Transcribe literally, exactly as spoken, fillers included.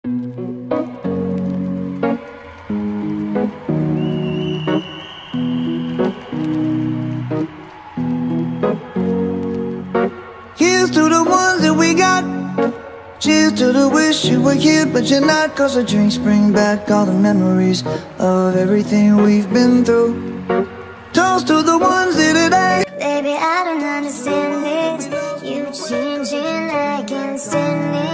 Here's to the ones that we got. Cheers to the wish you were here but you're not. Cause the drinks bring back all the memories of everything we've been through. Toast to the ones here today. Baby, I don't understand this. You changing, I can't stand it.